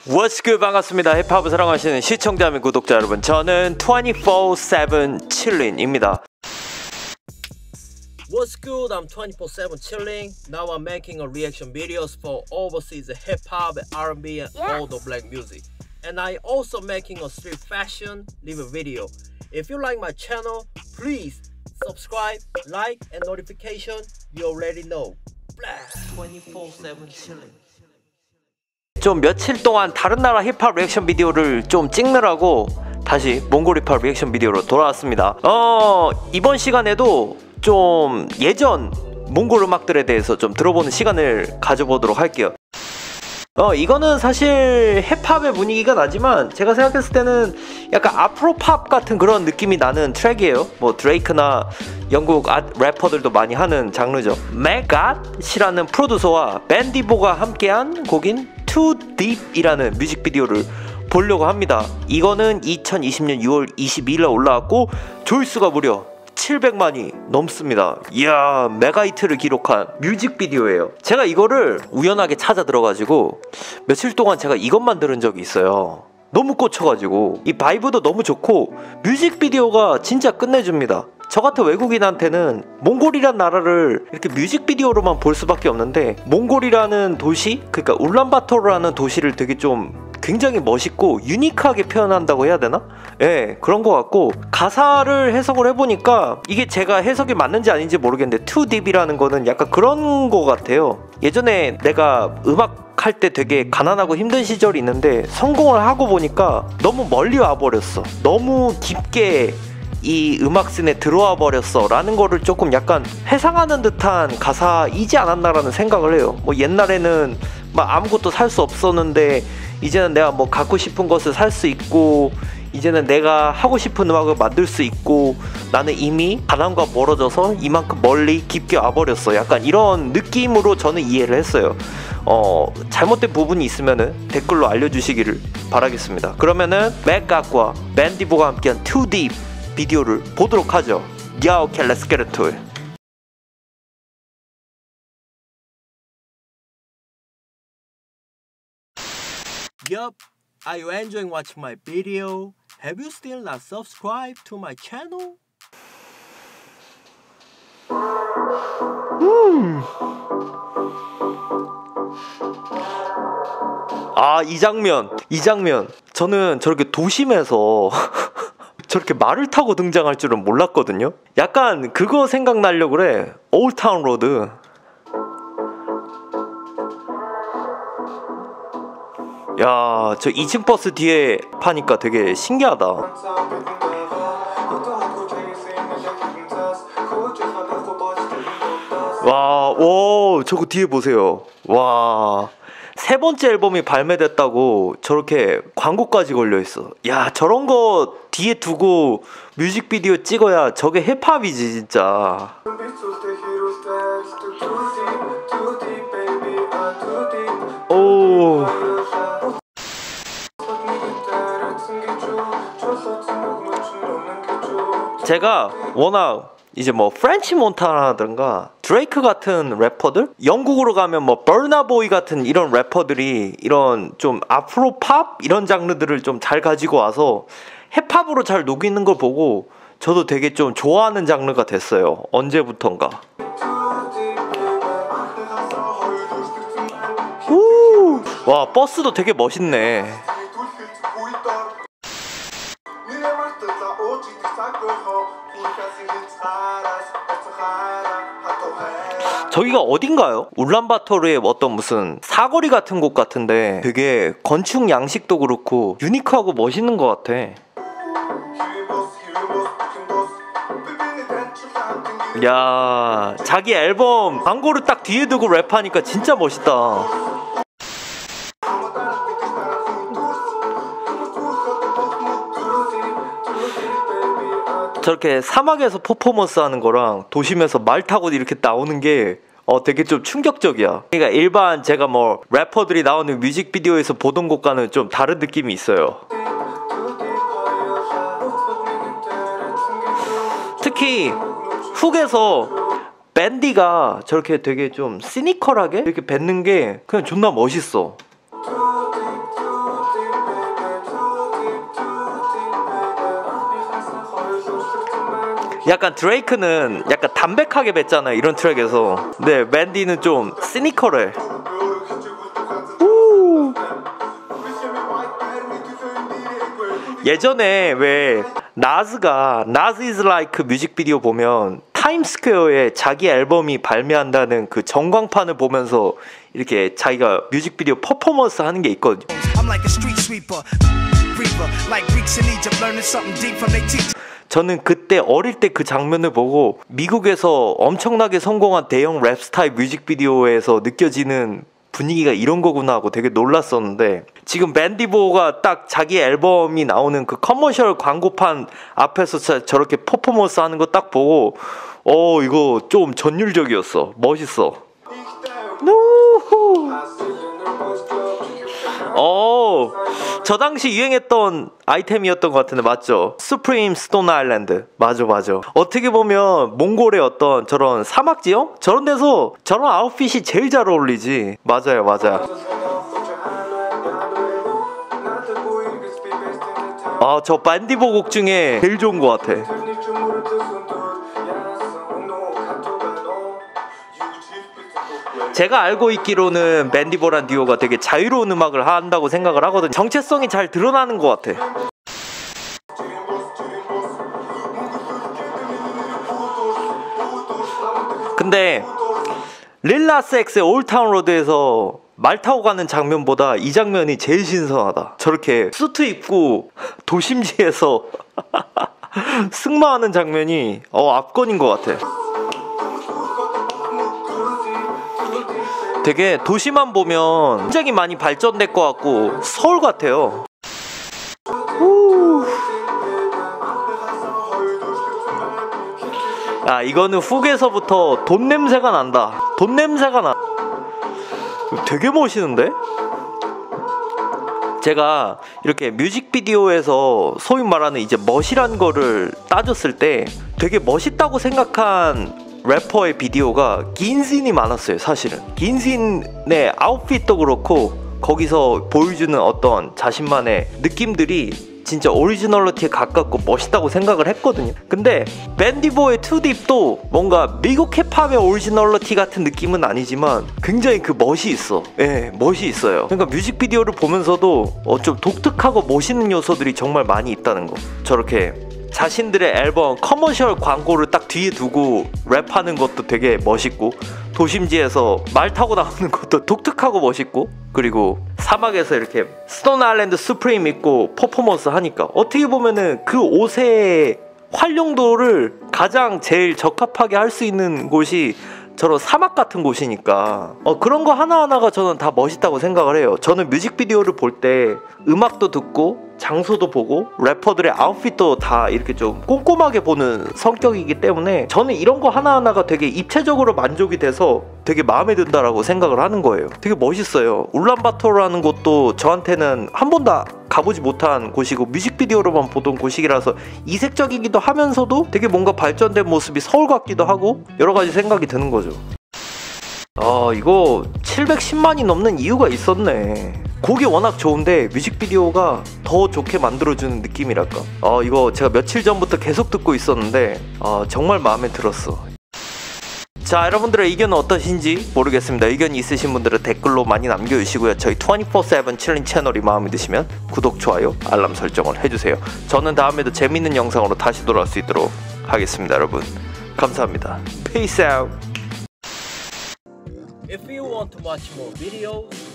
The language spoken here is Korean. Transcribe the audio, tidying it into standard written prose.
What's good? 반갑습니다. 힙합을 사랑하시는 시청자 및 구독자 여러분, 저는 24/7 칠린입니다. What's good? I'm 24/7 chilling. Now I'm making a reaction videos for overseas hip hop, R&B, and all the black music. And I also making a street fashion review video. If you like my channel, please subscribe, like, and notification. You already know. 24/7 chilling. 좀 며칠 동안 다른 나라 힙합 리액션 비디오를 좀 찍느라고 다시 몽골 힙합 리액션 비디오로 돌아왔습니다. 이번 시간에도 좀 예전 몽골 음악들에 대해서 좀 들어보는 시간을 가져보도록 할게요. 이거는 사실 힙합의 분위기가 나지만 제가 생각했을 때는 약간 아프로팝 같은 그런 느낌이 나는 트랙이에요. 뭐 드레이크나 영국 래퍼들도 많이 하는 장르죠. 맥갓이라는 프로듀서와 밴디보가 함께한 곡인 Too Deep이라는 뮤직비디오를 보려고 합니다. 이거는 2020년 6월 22일에 올라왔고 조회수가 무려 700만이 넘습니다. 이야, 메가히트를 기록한 뮤직비디오예요. 제가 이거를 우연하게 찾아 들어가지고 며칠 동안 제가 이것만 들은 적이 있어요. 너무 꽂혀가지고 이 바이브도 너무 좋고 뮤직비디오가 진짜 끝내줍니다. 저 같은 외국인한테는 몽골이란 나라를 이렇게 뮤직비디오로만 볼 수밖에 없는데, 몽골이라는 도시, 그러니까 울란바토르라는 도시를 되게 좀 굉장히 멋있고 유니크하게 표현한다고 해야 되나? 예, 그런 것 같고, 가사를 해석을 해보니까 이게 제가 해석이 맞는지 아닌지 모르겠는데 Too Deep이라는 거는 약간 그런 것 같아요. 예전에 내가 음악 할 때 되게 가난하고 힘든 시절이 있는데 성공을 하고 보니까 너무 멀리 와버렸어. 너무 깊게 이 음악씬에 들어와 버렸어 라는 거를 조금 약간 회상하는 듯한 가사이지 않았나라는 생각을 해요. 뭐 옛날에는 막 아무것도 살 수 없었는데 이제는 내가 뭐 갖고 싶은 것을 살 수 있고, 이제는 내가 하고 싶은 음악을 만들 수 있고, 나는 이미 가난과 멀어져서 이만큼 멀리 깊게 와버렸어. 약간 이런 느낌으로 저는 이해를 했어요. 잘못된 부분이 있으면은 댓글로 알려주시기를 바라겠습니다. 그러면은 맥갓과 밴디보가 함께한 Too Deep 비디오를 보도록 하죠. Yeah, okay, let's get into it. Yup, are you enjoying watching my video? Have you still not subscribed to my channel? 아, 이 장면. 저는 저렇게 도심에서 저렇게 말을 타고 등장할 줄은 몰랐거든요. 약간 그거 생각나려고 그래. 올타운 로드. 야, 저 2층 버스 뒤에 파니까 되게 신기하다. 와, 오, 저거 뒤에 보세요. 와, 세 번째 앨범이 발매됐다고 저렇게 광고까지 걸려있어. 야, 저런 거 뒤에 두고 뮤직비디오 찍어야 저게 힙합이지 진짜. 오, 제가 워낙 이제 뭐 프렌치 몬타나라든가 드레이크 같은 래퍼들, 영국으로 가면 뭐 버나 보이 같은 이런 래퍼들이 이런 좀 아프로 팝 이런 장르들을 좀 잘 가지고 와서 힙합으로 잘 녹이는 걸 보고 저도 되게 좀 좋아하는 장르가 됐어요. 언제부턴가. 우! 와, 버스도 되게 멋있네. 저기가 어딘가요? 울란바토르의 어떤 무슨 사거리 같은 곳 같은데 되게 건축 양식도 그렇고 유니크하고 멋있는 것 같아. 야, 자기 앨범 광고를 딱 뒤에 두고 랩하니까 진짜 멋있다. 저렇게 사막에서 퍼포먼스 하는 거랑 도심에서 말 타고 이렇게 나오는 게 되게 좀 충격적이야. 그러니까 일반 제가 뭐 래퍼들이 나오는 뮤직비디오에서 보던 것과는 좀 다른 느낌이 있어요. 특히 훅에서 밴디가 저렇게 되게 좀 시니컬하게 이렇게 뱉는 게 그냥 존나 멋있어. 약간 드레이크는 약간 담백하게 뱉잖아요, 이런 트랙에서. 네, 맨디는 좀 시니컬해. 예전에 왜 나즈가 나즈 is like 뮤직비디오 보면 타임스퀘어에 자기 앨범이 발매한다는 그 전광판을 보면서 이렇게 자기가 뮤직비디오 퍼포먼스 하는 게 있거든요. 저는 그때 어릴 때 그 장면을 보고 미국에서 엄청나게 성공한 대형 랩스타의 뮤직비디오에서 느껴지는 분위기가 이런 거구나 하고 되게 놀랐었는데, 지금 맨디보가 딱 자기 앨범이 나오는 그 커머셜 광고판 앞에서 저렇게 퍼포먼스 하는 거 딱 보고 이거 좀 전율적이었어. 멋있어. 저 당시 유행했던 아이템이었던 것 같은데 맞죠? 수프림 스톤 아일랜드. 맞아. 어떻게 보면 몽골의 어떤 저런 사막 지역? 저런 데서 저런 아웃핏이 제일 잘 어울리지. 맞아요. 저 맨디보 곡 중에 제일 좋은 것 같아. 제가 알고 있기로는 맨디보란 듀오가 되게 자유로운 음악을 한다고 생각을 하거든요. 정체성이 잘 드러나는 것 같아. 근데 릴라스엑스의 올타운 로드에서 말 타고 가는 장면보다 이 장면이 제일 신선하다. 저렇게 수트 입고 도심지에서 승마하는 장면이 압권인 것 같아. 되게 도시만 보면 굉장히 많이 발전될 것 같고 서울 같아요. 이거는 훅에서부터 돈 냄새가 난다. 돈 냄새가 나. 되게 멋있는데? 제가 이렇게 뮤직비디오에서 소위 말하는 이제 멋이란 거를 따졌을 때 되게 멋있다고 생각한 래퍼의 비디오가 긴신이 많았어요. 사실은 긴신의 아웃핏도 그렇고 거기서 보여주는 어떤 자신만의 느낌들이 진짜 오리지널리티에 가깝고 멋있다고 생각을 했거든요. 근데 맨디보의 투딥도 뭔가 미국 힙합의 오리지널리티 같은 느낌은 아니지만 굉장히 그 멋이 있어. 멋이 있어요. 그러니까 뮤직비디오를 보면서도 좀 독특하고 멋있는 요소들이 정말 많이 있다는 거. 저렇게 자신들의 앨범 커머셜 광고를 딱 뒤에 두고 랩하는 것도 되게 멋있고, 도심지에서 말 타고 나오는 것도 독특하고 멋있고, 그리고 사막에서 이렇게 스톤 아일랜드 수프림 입고 퍼포먼스 하니까 어떻게 보면은 그 옷의 활용도를 가장 제일 적합하게 할 수 있는 곳이 저런 사막 같은 곳이니까 그런 거 하나하나가 저는 다 멋있다고 생각을 해요. 저는 뮤직비디오를 볼 때 음악도 듣고 장소도 보고 래퍼들의 아웃핏도 다 이렇게 좀 꼼꼼하게 보는 성격이기 때문에 저는 이런 거 하나하나가 되게 입체적으로 만족이 돼서 되게 마음에 든다라고 생각을 하는 거예요. 되게 멋있어요. 울란바토르라는 곳도 저한테는 한 번도 가보지 못한 곳이고 뮤직비디오로만 보던 곳이라서 이색적이기도 하면서도 되게 뭔가 발전된 모습이 서울 같기도 하고 여러 가지 생각이 드는 거죠. 이거 710만이 넘는 이유가 있었네. 곡이 워낙 좋은데 뮤직비디오가 더 좋게 만들어주는 느낌이랄까. 이거 제가 며칠 전부터 계속 듣고 있었는데 정말 마음에 들었어. 자, 여러분들의 의견은 어떠신지 모르겠습니다. 의견이 있으신 분들은 댓글로 많이 남겨주시고요. 저희 24/7 칠린 채널이 마음에 드시면 구독, 좋아요, 알람 설정을 해주세요. 저는 다음에도 재밌는 영상으로 다시 돌아올 수 있도록 하겠습니다. 여러분 감사합니다. Peace out. If you want to watch more videos,